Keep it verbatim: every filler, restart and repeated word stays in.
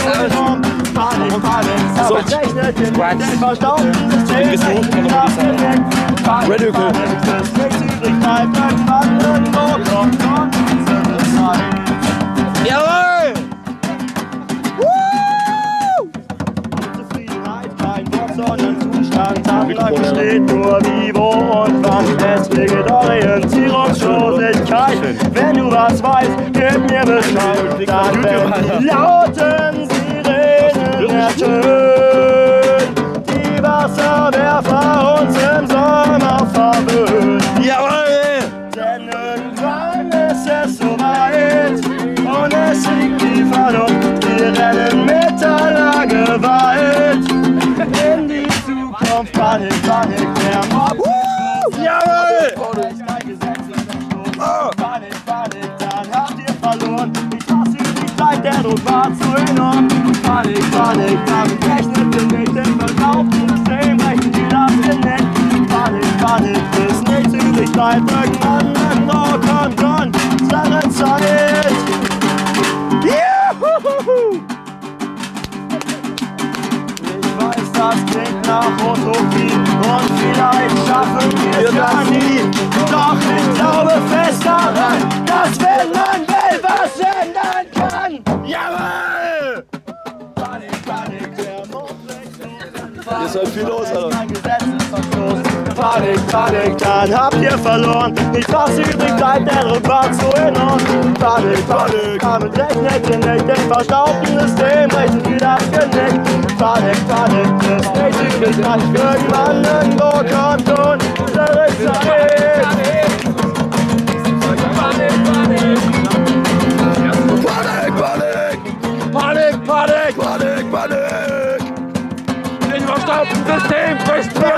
enorm. Panik, Panik, aber rechnet ihr nicht den verstaubten System. Panik, Panik, das nichts übrig bleibt, irgendwann irgendwo kommt unsere Zeit. Jawohl! Unzufriedenheit, kein Wort, sondern Zustand. Tagelang steht nur wie, wo und wann. Deswegen Orientierungslosigkeit. Wenn du was weißt, gib mir Bescheid. Dann werden die lauten Sirenen ertönen. Die Wasserwerfer uns im Sommer verwöhnen. Jawohl! Denn irgendwann ist es soweit und es liegt die Vernunft. Wir rennen mit aller Gewalt in die Zukunft. Panik, Panik, der Mob. Jawohl! Panik, Panik, dann habt ihr verloren. Ich hasse die Zeit, der Druck war zu enorm. Panik, Panik, damit rechnet ihr nicht den verkauften System, rechnet ihr das ihr nicht. Panik, Panik, bis nichts übrig bleibt, irgendwann irgendwo kommt unsere Zeit. Juhu! Ich weiß, das klingt nach Utopie und vielleicht schaffen wir es ja nie. Doch ich glaube fest daran, dass wenn man will, was ändern kann. Jawohl! Panik, Panik, der Mond bricht los. Hier ist halt viel los, Alter. Mein Gesetz ist verstoßen. Panik, Panik, dann habt ihr verloren. Nicht was übrig bleibt, der Druck war zu enorm. Panik, Panik, damit rechnet ihr nicht. Den verstaubten System rechnet ihr das Genick. Panik, Panik, das nicht übrig bleibt. Irgendwann irgendwo kommt unsere Zeit. Panik, Panik. Panik, Panik! Panik, Panik. Panik, Panik! Den verstaubten System bricht